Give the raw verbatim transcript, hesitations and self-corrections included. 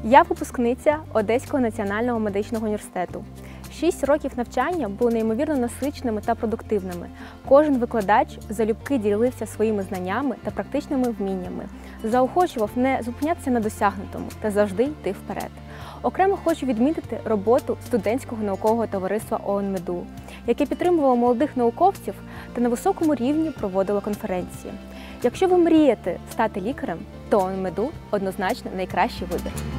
Я випускниця Одеського національного медичного університету. Шість років навчання були неймовірно насиченими та продуктивними. Кожен викладач залюбки ділився своїми знаннями та практичними вміннями, заохочував не зупинятися на досягнутому та завжди йти вперед. Окремо хочу відмітити роботу студентського наукового товариства ОНМЕДУ, яке підтримувало молодих науковців та на високому рівні проводило конференції. Якщо ви мрієте стати лікарем, то ОНМЕДУ однозначно найкращий вибір.